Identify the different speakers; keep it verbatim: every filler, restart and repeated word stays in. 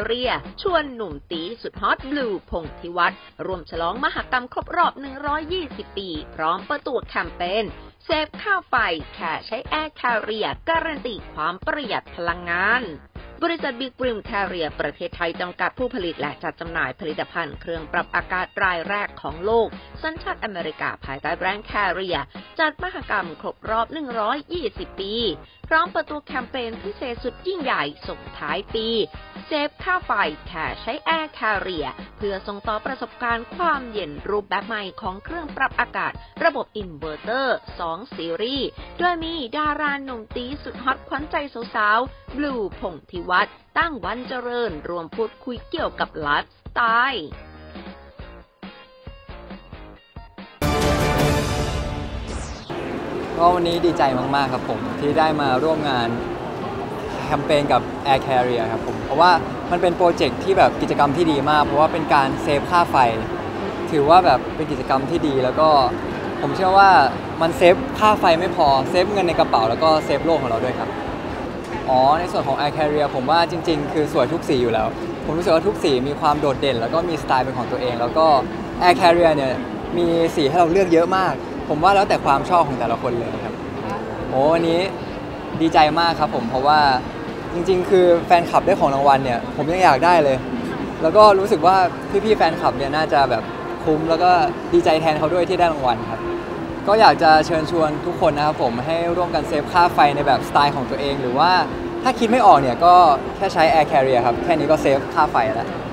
Speaker 1: Carrier ชวนหนุ่มตีสุดฮอตบลูพงษ์ธิวัฒน์ร่วมฉลองมหกรรมครบรอบหนึ่งร้อยยี่สิบปีพร้อมเปิดตัวแคมเปญเซฟค่าไฟแค่ใช้ Air Carrier การันตีความประหยัดพลังงานบริษัท Big Brim Carrier ประเทศไทยจำกัดผู้ผลิตและจัดจำหน่ายผลิตภัณฑ์เครื่องปรับอากาศรายแรกของโลกสัญชาติอเมริกาภายใต้แบรนด์ Carrier จัดมหกรรมครบรอบหนึ่งร้อยยี่สิบปีพร้อมเปิดตัวแคมเปญพิเศษสุดยิ่งใหญ่ส่งท้ายปีเซฟค่าไฟแค่ใช้ Air Carrier เพื่อส่งต่อประสบการณ์ความเย็นรูปแบบใหม่ของเครื่องปรับอากาศระบบอินเวอร์เตอร์ สอง ซีรีส์โดยมีดาราหนุ่มตีสุดฮอตขวัญใจสาวๆบลูพงษ์ธิวัฒน์ตั้งวันเจริญรวมพูดคุยเกี่ยวกับไลฟ์สไตล์
Speaker 2: ก็วันนี้ดีใจมากๆครับผมที่ได้มาร่วมงานแคมเปญกับ Air Carrier ครับผมเพราะว่ามันเป็นโปรเจกต์ที่แบบกิจกรรมที่ดีมากเพราะว่าเป็นการเซฟค่าไฟถือว่าแบบเป็นกิจกรรมที่ดีแล้วก็ผมเชื่อว่ามันเซฟค่าไฟไม่พอเซฟเงินในกระเป๋าแล้วก็เซฟโลกของเราด้วยครับอ๋อในส่วนของ Air Carrier ผมว่าจริงๆคือสวยทุกสีอยู่แล้วผมรู้สึกว่าทุกสีมีความโดดเด่นแล้วก็มีสไตล์เป็นของตัวเองแล้วก็ Air Carrier เนี่ยมีสีให้เราเลือกเยอะมากผมว่าแล้วแต่ความชอบของแต่ละคนเลยครับโอ้วันนี้ดีใจมากครับผมเพราะว่าจริงๆคือแฟนคลับได้ของรางวัลเนี่ยผมยังอยากได้เลยแล้วก็รู้สึกว่าพี่ๆแฟนคลับเนี่ยน่าจะแบบคุ้มแล้วก็ดีใจแทนเขาด้วยที่ได้รางวัลครับก็อยากจะเชิญชวนทุกคนนะครับผมให้ร่วมกันเซฟค่าไฟในแบบสไตล์ของตัวเองหรือว่าถ้าคิดไม่ออกเนี่ยก็แค่ใช้ Air Carrier ครับแค่นี้ก็เซฟค่าไฟแล้ว